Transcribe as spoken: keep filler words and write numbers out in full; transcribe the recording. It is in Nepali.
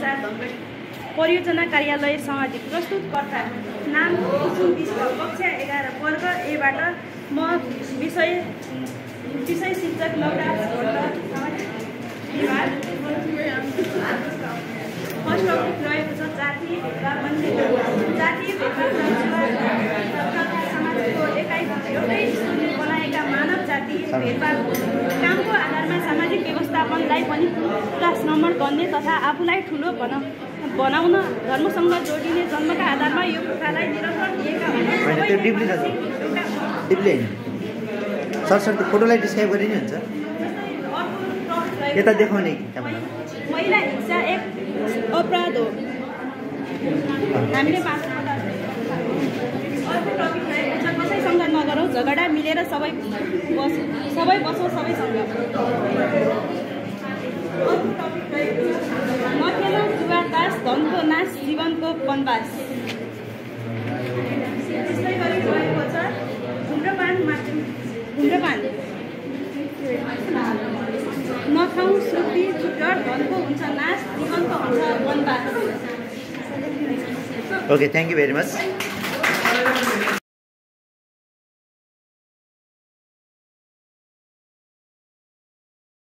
द्वारा धन परियोजना कार्यालय सामाजिक प्रस्तुतकर्ता नाम कुसुम बिस्ट कक्षा एघार वर्ग एबाट म विषय विषय शिक्षक नवराज भट्ट विभाग फर्स्ट टपिक रहेको छ जातीय भेदभाव जातीय भेदभाव समाजको एकाइ एउटै बनाएका मानव जाति भेदभाव कामको आधारमा सामाजिक व्यवस्थापनलाई पनि पुनर्श्रवण गर्ने तथा आफूलाई ठुलो बना बनाउन धर्मसँग जोडिने जन्मका आधारमा यो कुरालाई निरन्तर दिएका सर सर त्यो फोटोलाई डिस्क्राइब गरे नि हुन्छ यता देखाउने महिला हिंसा एक अपराध हो हामीले पास अर्को टपिक रहेको छ कसैसँग नगरौँ झगडा मिलेर सबै बस सबै बसौँ सबैसँग अर्को टपिक रहेको छ नखेलौँ जुवा तास धनको नाश जीवनको वनवास त्यस्तै गरी रहेको छ धुम्रपान धुम्रपान नखाउँ श्रुति डर धनको हुन्छ नाश जीवनको हुन्छ वनवास okay thank you very much